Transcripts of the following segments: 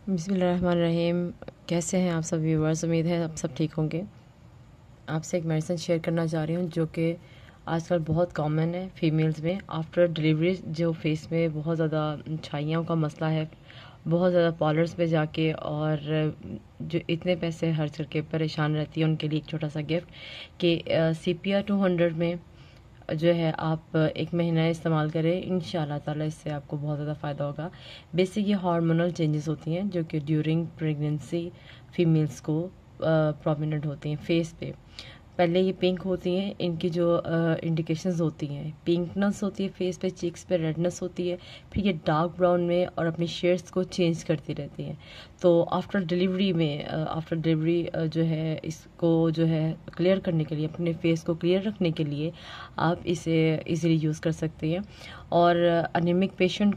بسم اللہ الرحمن الرحیم. کیسے ہیں آپ سب ویورز؟ امید ہے آپ سب ٹھیک ہوں گے. آپ سے ایک میڈیسن شیئر کرنا چاہ رہی ہوں جو کہ آج کل بہت کامن ہے فیمیلز میں. آفٹر ڈیلیوری جو فیس میں بہت زیادہ چھائیوں کا مسئلہ ہے، بہت زیادہ پارلرز پہ جا کے اور جو اتنے پیسے خرچ کر کے پریشان رہتی ہے، ان کے لیے ایک چھوٹا سا گفٹ کہ CPR 200 میں جو ہے آپ ایک مہینہ استعمال کریں. ان شاء اللہ تعالیٰ اس سے آپ کو بہت زیادہ فائدہ ہوگا. بیسک یہ ہارمونل چینجز ہوتی ہیں جو کہ ڈیورنگ پریگننسی فیمیلز کو پرومیننٹ ہوتی ہیں فیس پہ. پہلے یہ پنک ہوتی ہیں، ان کی جو انڈیکیشنز ہوتی ہیں، پنکنس ہوتی ہے فیس پہ، چیکس پہ ریڈنس ہوتی ہے، پھر یہ ڈارک براؤن میں اور اپنی شیڈس کو چینج کرتی رہتی ہیں. تو آفٹر ڈیلیوری جو ہے اس کو جو ہے کلیئر کرنے کے لیے، اپنے فیس کو کلیئر رکھنے کے لیے آپ اسے ایزیلی یوز کر سکتے ہیں. اور انیمک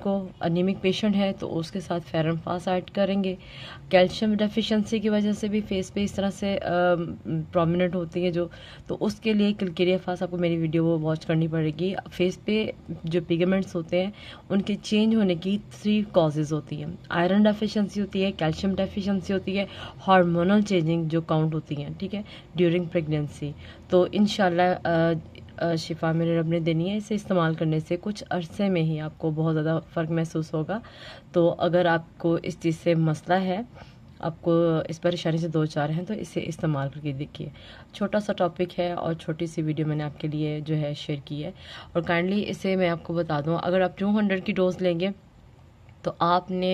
پیشنٹ ہے تو اس کے ساتھ فیرن فاس ایڈ کریں گے. کیلشیم ڈیفیشنسی کی وجہ سے بھی فیس پہ اس طرح سے پرومیننٹ ہوتی ہے تو اس کے لیے کلکیریا فاس آپ کو میری ویڈیو وہ واچ کرنی پڑے گی. فیس پہ جو پیگمنٹس ہوتے ہیں ان کے چینج ہونے کی 3 کازز ہوتی ہیں. آئرن ڈیفیشنسی ہوتی ہے، کیلشیم ڈیفیشنسی ہوتی ہے، ہارمونل چینجنگ جو کاؤنٹ ہوتی ہیں، ٹھیک ہے، ڈیورنگ پریگنینسی. تو انشاءاللہ شفا میرے رب نے دینی ہے. اسے استعمال کرنے سے کچھ عرصے میں ہی آپ کو بہت زیادہ فرق محسوس ہوگا. تو اگر آپ کو اس چیز سے مسئلہ ہے، آپ کو اس پریشانی سے 2-4 ہیں، تو اسے استعمال کر کے دیکھیے. چھوٹا سا ٹاپک ہے اور چھوٹی سی ویڈیو میں نے آپ کے لیے جو ہے شیئر کی ہے. اور کائنڈلی اسے میں آپ کو بتا دوں، اگر آپ 200 کی ڈوز لیں گے تو آپ نے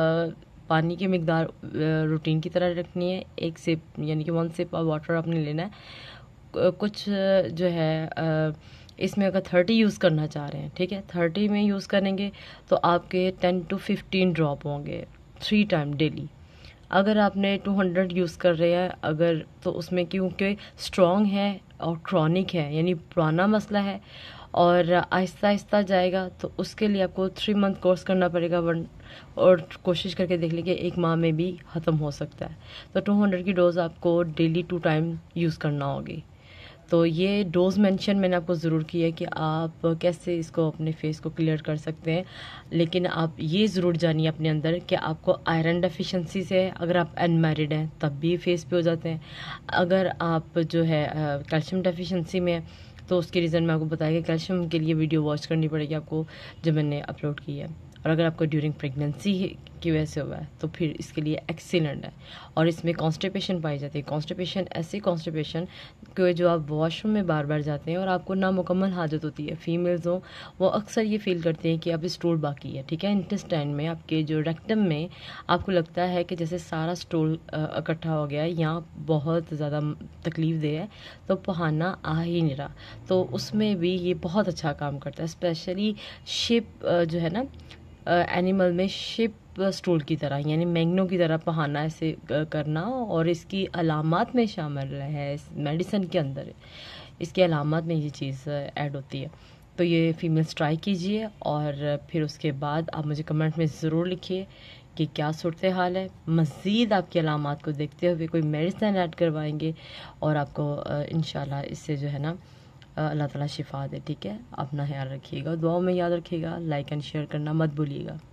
پانی کی مقدار روٹین کی طرح رکھنی ہے. 1 سپ یعنی کہ 1 سپ واٹر آپ نے لینا ہے. کچھ جو ہے اس میں اگر 30 یوز کرنا چاہ رہے ہیں، ٹھیک ہے، 30 میں یوز کریں گے تو آپ کے 10 to 15 ڈراپ ہوں گے 3 ٹائم ڈیلی. اگر آپ نے 200 یوز کر رہے ہیں تو اس میں کیونکہ اسٹرانگ ہے اور کرونک ہے، یعنی پرانا مسئلہ ہے اور آہستہ آہستہ جائے گا، تو اس کے لیے آپ کو 3 منتھ کورس کرنا پڑے گا. اور کوشش کر کے دیکھ لیں کہ 1 ماہ میں بھی ختم ہو سکتا ہے. تو 200 کی ڈوز آپ کو ڈیلی 2 ٹائم یوز کرنا ہوگی. تو یہ ڈوز مینشن میں نے آپ کو ضرور کی ہے کہ آپ کیسے اس کو اپنے فیس کو کلیئر کر سکتے ہیں. لیکن آپ یہ ضرور جانیے اپنے اندر کہ آپ کو آئرن ڈیفیشنسی سے، اگر آپ ان میرڈ ہیں تب بھی فیس پہ ہو جاتے ہیں. اگر آپ جو ہے کیلشیم ڈیفیشنسی میں تو اس کے ریزن میں آپ کو بتایا کہ کیلشیم کے لیے ویڈیو واچ کرنی پڑے گی آپ کو جو میں نے اپلوڈ کی ہے. اور اگر آپ کو ڈیورنگ پریگننسی کی وجہ سے ہوا ہے تو پھر اس کے لیے ایکسیلنٹ ہے. اور اس میں کانسٹیپیشن پائی جاتی ہے. کانسٹیپیشن ایسی کانسٹیپیشن کہ جو آپ واش روم میں بار بار جاتے ہیں اور آپ کو نامکمل حاجت ہوتی ہے. فیمیلز ہوں وہ اکثر یہ فیل کرتے ہیں کہ اب اسٹول باقی ہے، ٹھیک ہے، انٹسٹائن میں، آپ کے جو ریکٹم میں آپ کو لگتا ہے کہ جیسے سارا اسٹول اکٹھا ہو گیا ہے، یہاں بہت زیادہ تکلیف دہ ہے، تو پہانا آ ہی نہیں رہا. تو اس میں بھی یہ بہت اچھا کام کرتا ہے. اسپیشلی شپ جو ہے نا اینیمل میں، شپ اسٹول کی طرح یعنی مینگنو کی طرح پہانا ایسے کرنا، اور اس کی علامات میں شامل ہے، اس میڈیسن کے اندر اس کے علامات میں یہ چیز ایڈ ہوتی ہے. تو یہ فیمیلز ٹرائی کیجئے اور پھر اس کے بعد آپ مجھے کمنٹ میں ضرور لکھیے کہ کیا صورتحال ہے. مزید آپ کی علامات کو دیکھتے ہوئے کوئی میڈیسن ایڈ کروائیں گے اور آپ کو انشاءاللہ اس سے جو ہے نا اللہ تعالیٰ شفا دے. ٹھیک ہے، اپنا خیال رکھیے گا، دعاؤں میں یاد رکھیے گا، لائک اینڈ شیئر کرنا مت بھولیے گا.